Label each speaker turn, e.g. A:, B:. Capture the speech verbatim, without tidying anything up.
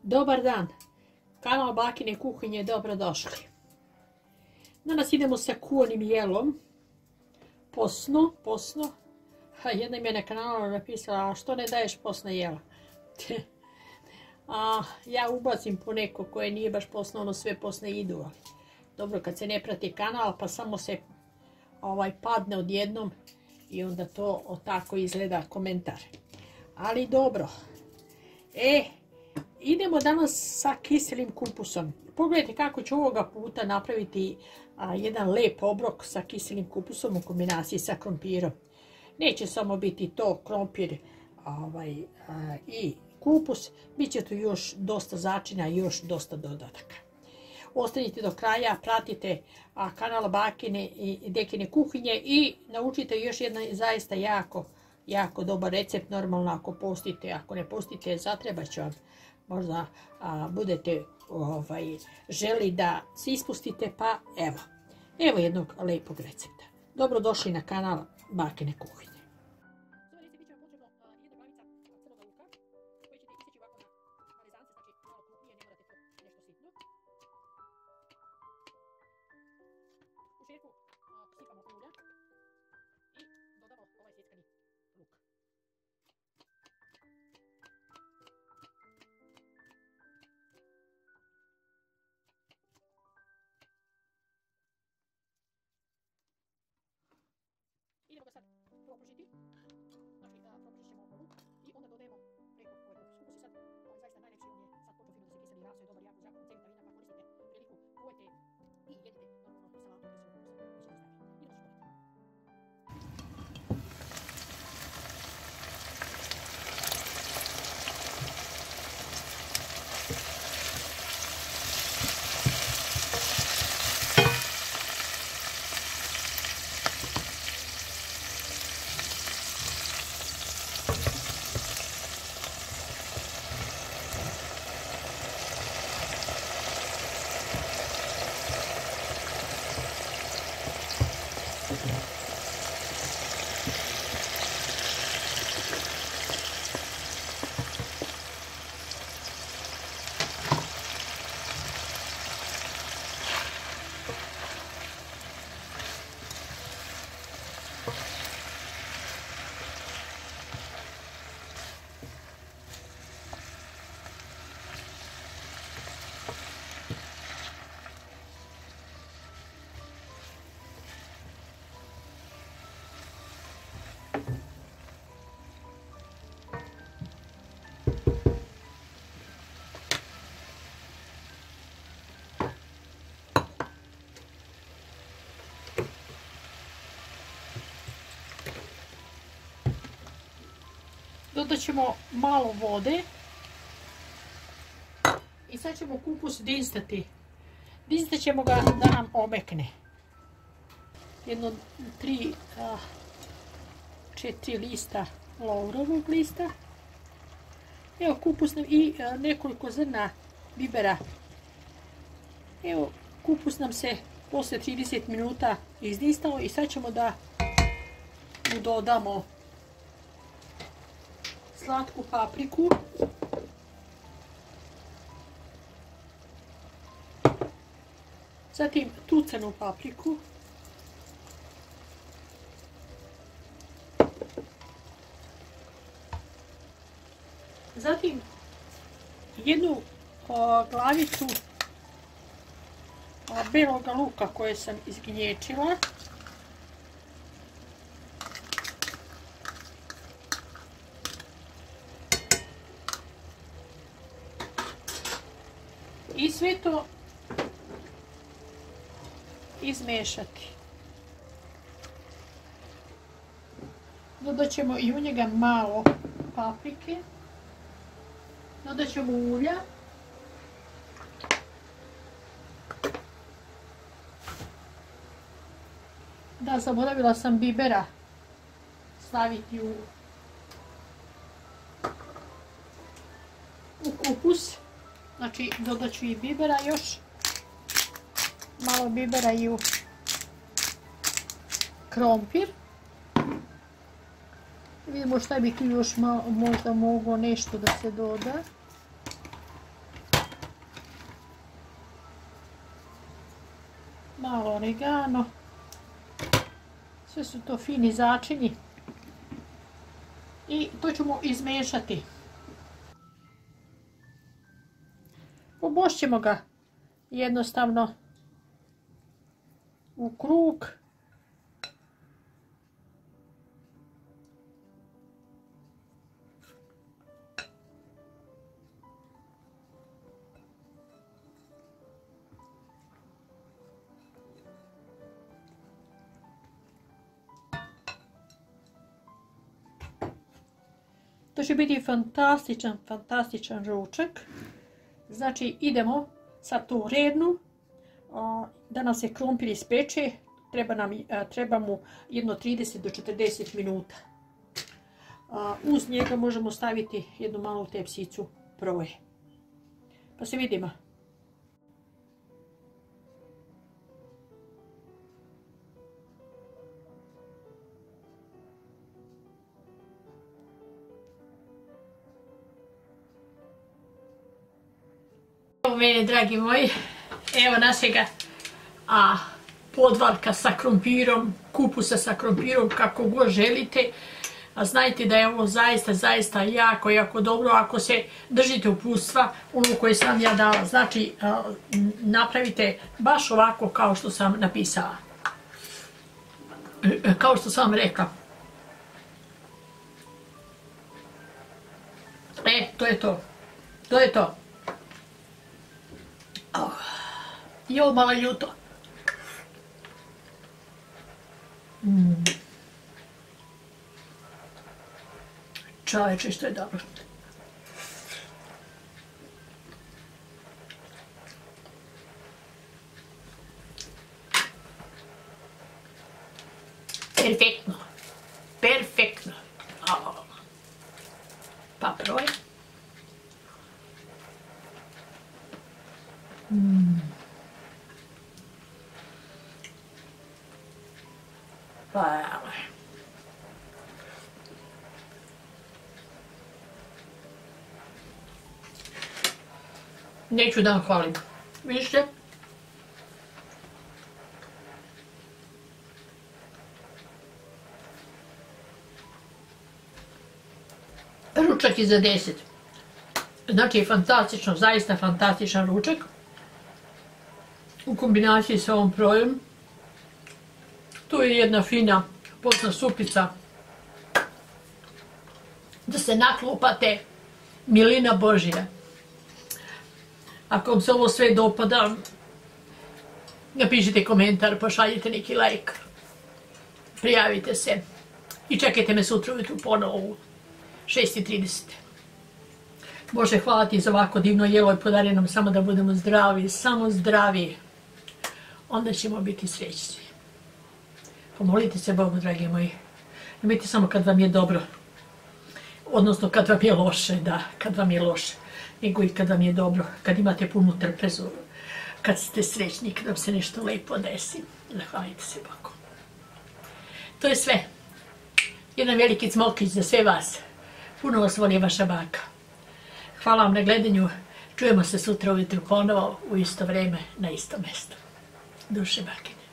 A: Dobar dan, kanal Bakine kuhinje, dobrodošli. Danas idemo sa kuvanim jelom, posno, posno. Jedna mi je na kanalu napisala, a što ne daješ posna jela? A, ja ubacim po neko koje nije baš posno, ono sve posne idu. Ali dobro, kad se ne prati kanal pa samo se ovaj, padne odjednom i onda to tako izgleda komentar. Ali dobro. E, idemo danas sa kiselim kupusom. Pogledajte kako ću ovoga puta napraviti a, jedan lep obrok sa kiselim kupusom u kombinaciji sa krompirom. Neće samo biti to krompir ovaj, a, i kupus, bit će tu još dosta začina i još dosta dodataka. Ostanite do kraja, pratite a, kanal Bakine i Dekine kuhinje i naučite još jedan zaista jako, jako dobar recept. Normalno ako postite, ako ne postite, zatrebat će vam. Možda a, budete ovaj, želi da se ispustite, pa evo. Evo jednog lepog recepta. Dobrodošli na kanal Bakine kuhinje. U žetvu sipamo ulja i dodamo ovaj sjeckani luk. Idemo ga sad propržiti. Znači, propržit ćemo luk i onda dodajemo preko ovaj kupus. Kupus je sad ovaj, zaista najlepši, on je sad počeo fino da se kiseli, raso je dobar, jako zdrav, cem vitamina, pa koristite priliku, probajte i jedite normalno salatu kiselog kupusa, bit ćete zdravi. Idemo se školiti. Dodat ćemo malo vode i sad ćemo kupus dinstati. Dinstat ćemo ga da nam omekne. Jedno tri, a, četiri lista laurovog lista. Evo kupus nam i a, nekoliko zrna bibera. Evo kupus nam se posle trideset minuta izdinstao i sad ćemo da mu dodamo slatku papriku, zatim tucanu papriku, zatim jednu o, glavicu o, belog luka koje sam izgnječila, i sve to izmešati. Dodat ćemo i u njega malo paprike. Dodat ćemo ulja. Da, zaboravila sam bibera staviti u, u kupus. Znači, dodat ću i bibera još. Malo bibera i u krompir. Vidimo šta bi tu još malo, možda moglo nešto da se doda. malo oregano. Sve su to fini začini. I to ćemo izmešati. Pobošćemo ga jednostavno u krug. To će biti fantastičan, fantastičan ručak. Znači idemo sad tu rednu, da nam se krompir ispeče, treba, nam, treba mu jedno trideset do četrdeset minuta. Uz njega možemo staviti jednu malu tepsicu proje. Pa se vidimo. Evo mene, dragi moji, evo našega a, podvarka sa krompirom, kupusa sa krompirom, kako god želite. A znajte da je ovo zaista, zaista jako, jako dobro ako se držite uputstva ono koje sam ja dala. Znači, a, napravite baš ovako kao što sam napisala. E, kao što sam vam rekla. E, to je to. To je to. Oh. I ovo malo ljuto. Mm. Čoveče, što je dobro. Perfektno. Perfektno. Oh. Pa proje. Mm. Pa evo. Neću da vam hvalim. Vidite? Ručak je za deset. Znači fantastično, zaista fantastičan ručak. U kombinaciji sa ovom projem. Tu je jedna fina postna supica. Da se naklopate, milina Božja. Ako vam se ovo sve dopada, napišite komentar, pošaljite neki like, prijavite se i čekajte me sutra ujutru ponovo u šest i trideset. Bože, hvala ti za ovako divno jelo i podari nam samo da budemo zdravi, samo zdravi. Onda ćemo biti srećni. Pomolite se Bogu, dragi moji. Nemojte samo kad vam je dobro. Odnosno kad vam je loše, da, kad vam je loše. Nego i kad vam je dobro, kad imate punu trpezu, kad ste srećni, kad vam se nešto lepo desi. Zahvalite se Bogu. To je sve. Jedan veliki cmokić za sve vas. Puno vas voli vaša baka. Hvala vam na gledanju. Čujemo se sutra ujutru ponovo u isto vreme na istom mjestu. Duše bakine.